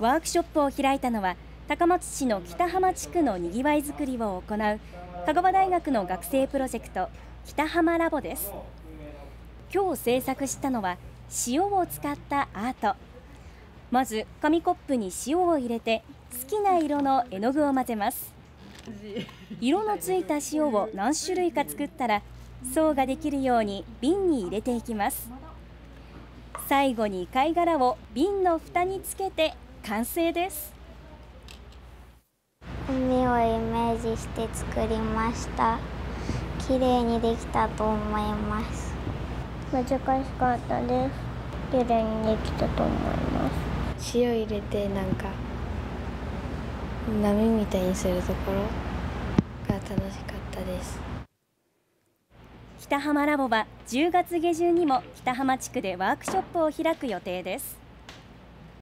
ワークショップを開いたのは高松市の北浜地区のにぎわいづくりを行う香川大学の学生プロジェクト北浜ラボです。今日制作したのは塩を使ったアート。まず紙コップに塩を入れて好きな色の絵の具を混ぜます。色のついた塩を何種類か作ったら層ができるように瓶に入れていきます。最後に貝殻を瓶の蓋につけて完成です。 海をイメージして作りました。綺麗にできたと思います。難しかったです。綺麗にできたと思います。 塩入れてなんか波みたいにするところが楽しかったです。 北浜ラボは10月下旬にも北浜地区でワークショップを開く予定です。